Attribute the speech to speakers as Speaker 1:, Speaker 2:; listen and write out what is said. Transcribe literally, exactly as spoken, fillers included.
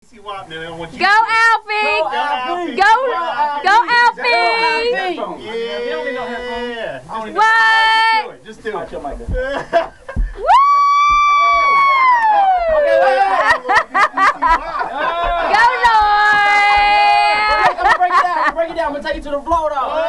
Speaker 1: Go Alfie!
Speaker 2: Go Alfie! Go, go Alfie!
Speaker 1: Yeah!
Speaker 2: What?
Speaker 1: Just do it. Just do it.
Speaker 2: Woo! Go Lloyd!
Speaker 3: Break it down. Break it down. I'm gonna take you to the floor though.